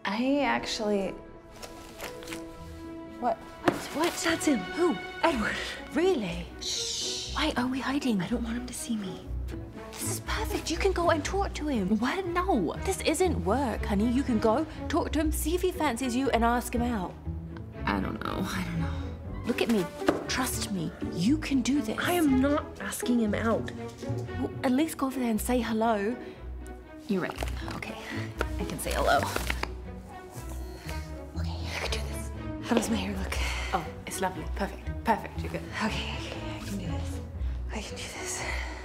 I actually... What? What? That's him. Who? Edward. Really? Shh. Why are we hiding? I don't want him to see me. This is perfect. You can go and talk to him. What? No. This isn't work, honey. You can go, talk to him, see if he fancies you, and ask him out. I don't know. Look at me. Trust me. You can do this. I am not asking him out. Well, at least go over there and say hello. You're right. Okay. I can say hello. Okay, I can do this. How does my hair look? Oh, it's lovely. Perfect. Perfect. You're good. Okay, I can do this. I can do this.